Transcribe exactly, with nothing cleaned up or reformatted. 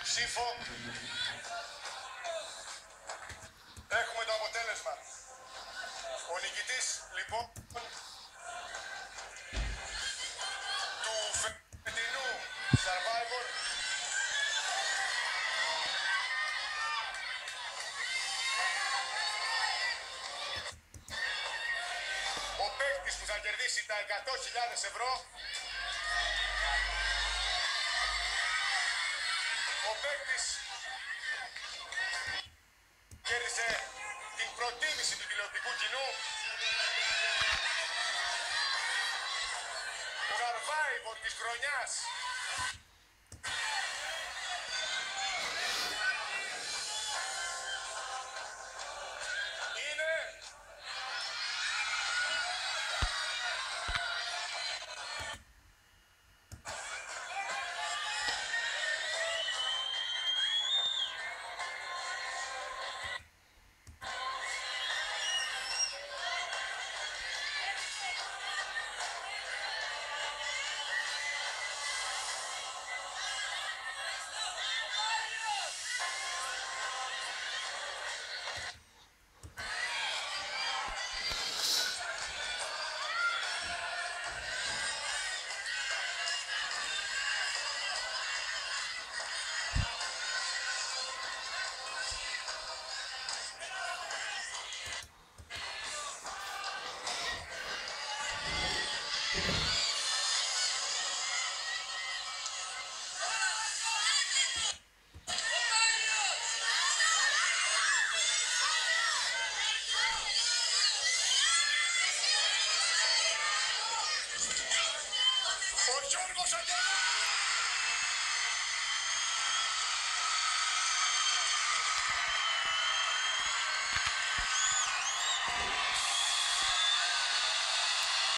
ψήφο. Έχουμε το αποτέλεσμα. Ο νικητής, λοιπόν, του φετινού Survivor ο παίκτης που θα κερδίσει τα εκατό χιλιάδες ευρώ, ο παίκτης κέρδισε την προτίμηση του τηλεοπτικού κοινού, ο Survivor της χρονιάς.